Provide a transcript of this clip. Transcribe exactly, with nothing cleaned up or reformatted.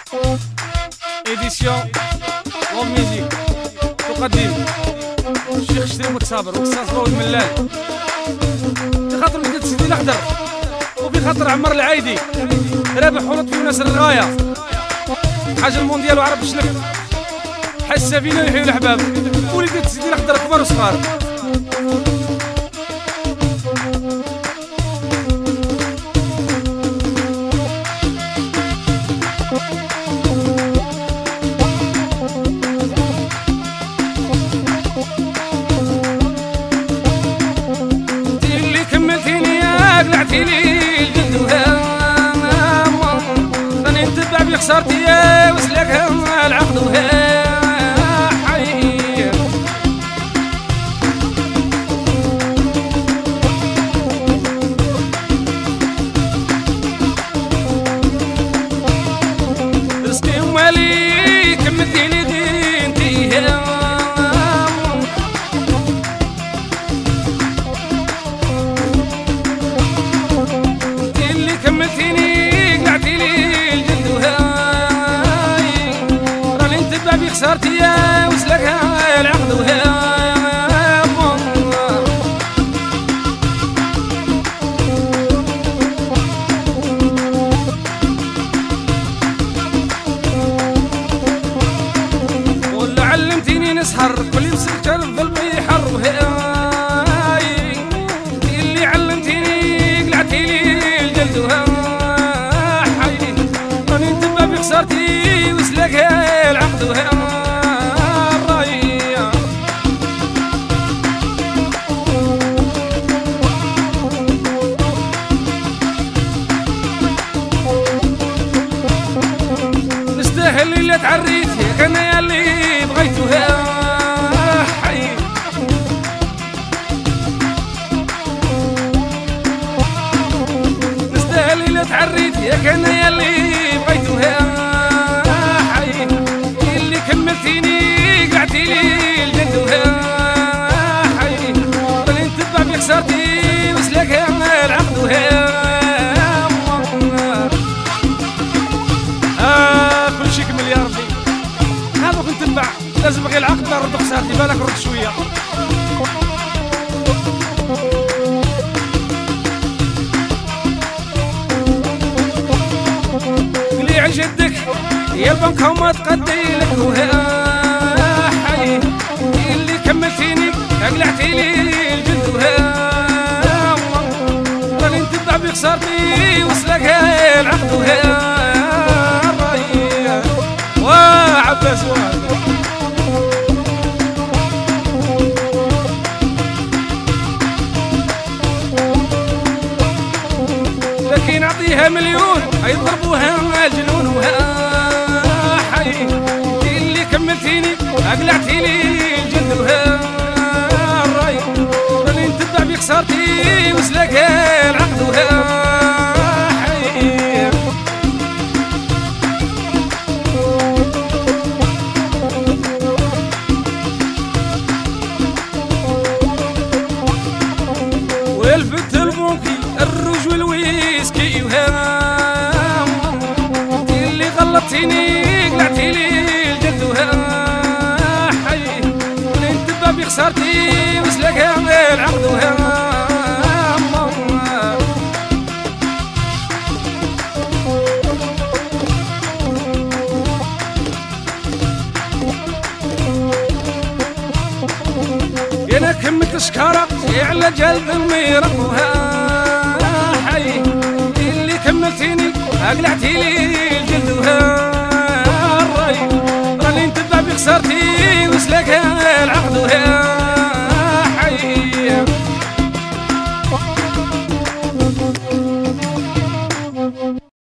إديسيون لو ميوزيك تقدم الشيخ شريف متصابر وأستاذ ضوء الملال، في خاطر وليدات سيدي الأخضر وفي خاطر عمر العايدي رابح ولط في ناس الغاية حاجة المونديال وعرب الشلف حسا فينا يحيوا الأحباب وليدات سيدي الأخضر كبار وصغار. خسرتي يا وسلك العقد وها حي رزقي ومالي كملتي لي دينتي انت اللي كملتيني قلعتي لي خسرتي يا وسلك العقد وها ولا علمتيني نسهر كل مسكر في البحر وهاي اللي علمتيني قلعتي لي الجلد وها حي راني نتبع بخسرتي وسلك العقد وها اللي تعريت ياك انا اللي بغيتها حي نستاهل اللي تعريت ياك انا اللي بغيتها حي اللي كملتيني قعدتي لي الجدوها حي اللي نتبع بخسرتي وسلك العقد وها يا ربي هذا كنت نتبع لازم غير العقد نرد خسارتي بالك رد شويه. قلي عن جدك يا البنكة وما تقدي لك وها حي اللي كملتيني قلعتي لي الجد وها راني نتبع بخسارتي وصلك العقد وها عباس واد لكن اعطيها مليون يضربوها الجنون وها حي اللي كملتيني اقلعتي لي الجد وها الراي راني نتبع بخسارتي وسلك العقد وها الفت البونكي الروج والويسكي وها اللي غلطتيني قلعتي لي الجد وها حي اللي نتبع بخسارتي وسلك العقد وها انا كملت شكارة على جلد الميرق وها حي اللي كملتيني اقلعتي لي الجلد وها الراي راني نتبع بخسارتي وسلك العقد وها